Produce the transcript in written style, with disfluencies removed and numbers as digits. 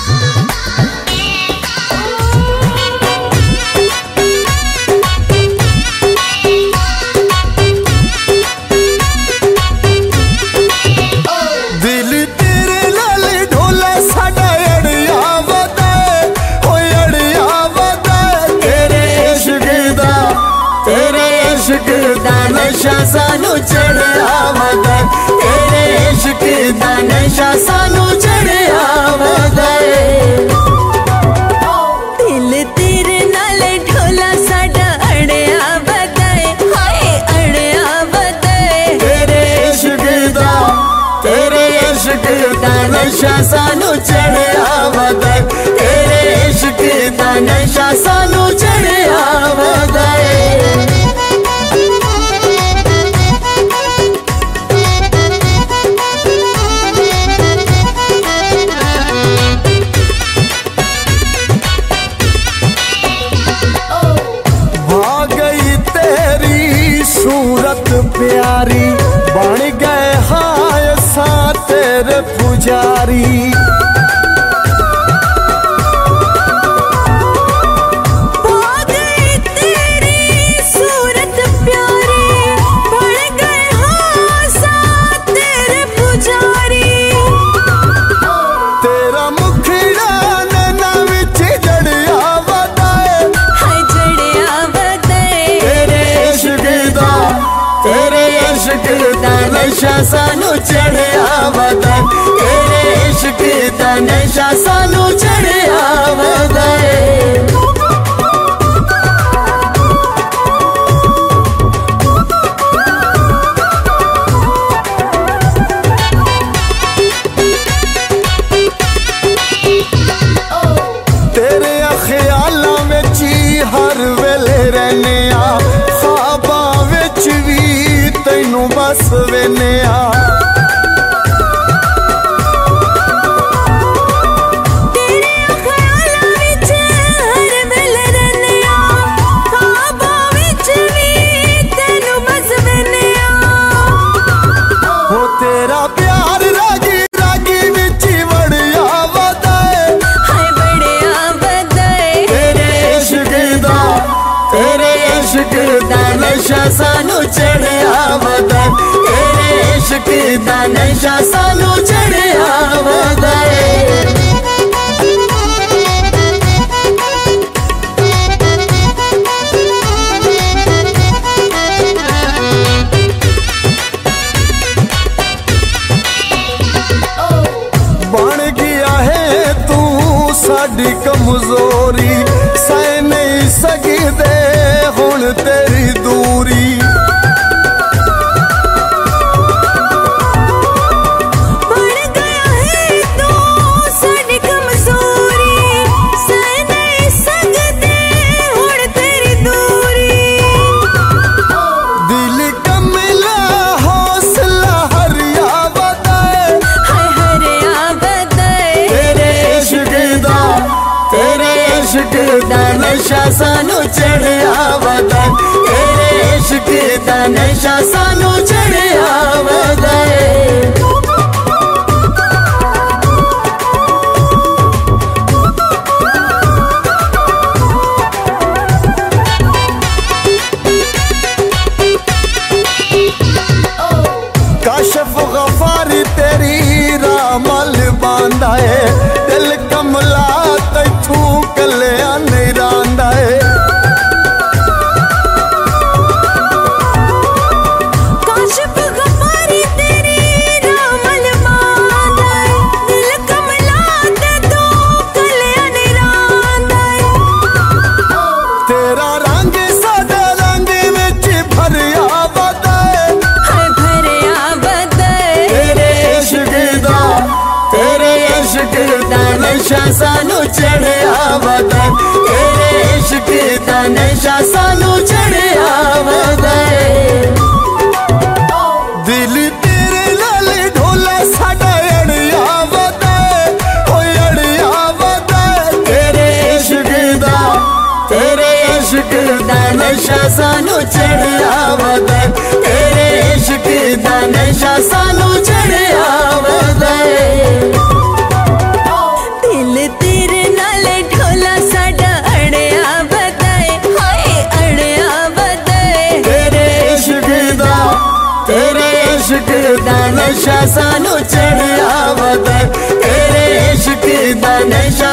सानू चढ़िया वदे तेरे इश्क दा नशा सानू चढ़िया वदे दिल तेरे नाल ढोला साडा अड़िया वदे हाय अड़िया वदे तेरे इश्क दा नशा सानू चढ़िया वदे तेरे इश्क दा नशा सानू चढ़िया वदे सूरत प्यारी बन गए हाय सा तेरे पुजारी नशा सानू चढ़िया वदे तेरे इश्क दा नशा सानू चढ़िया वदे तेरे ख्यालां विच हर वेले रहने आ ख्वाबां विच भी तैनू बस वेने आ तेरे ख्यालां विच हर वेले रहने आ ख्वाबां विच भी तैनू बस वेने आ हो तेरा प्यार रागी रागी विच वड़िया वदे हाय बड़िया वदे तेरे इश्क दा नशा सानू चढ़िया वदे तेरे इश्क दा नशा सानू चढ़िया वदे बन गया है तू साडी कमजोरी सह नहीं सकदे हुण तेरी दूरी बन गया है तू साडी कमजोरी सह नहीं सकदे हुण तेरी दूरी दिल कमला हौसला हरिया वदे हाय हरिया वदे तेरे इश्क दा नशा सानू चढ़िया वदे तेरे इश्क दा नशा सानू चढ़िया वदे काशिफ गफारी तेरी रामल बांधा है दिल कमला तैथू कलिया नहीं रांदा है काशिफ गफारी तेरी रामल बांधा है दिल कमला तैथू कलिया नहीं रांदा है तेरा रंग साडा रंग विच भरिया वदे हाय भरिया वदे तेरे इश्क दा नशा सानू चढ़िया वदे तेरे इश्क दा नशा सानू चढ़िया वदे दिल तेरे नाल ढोला साडा अड़िया वदे होए अड़िया वदे तेरे इश्क दा नशा सानू चढ़िया वदे तेरे इश्क दा नशा सानू चढ़िया वदे दिल नशा सानू चढ़िया वदा तेरे इश्क दा नशा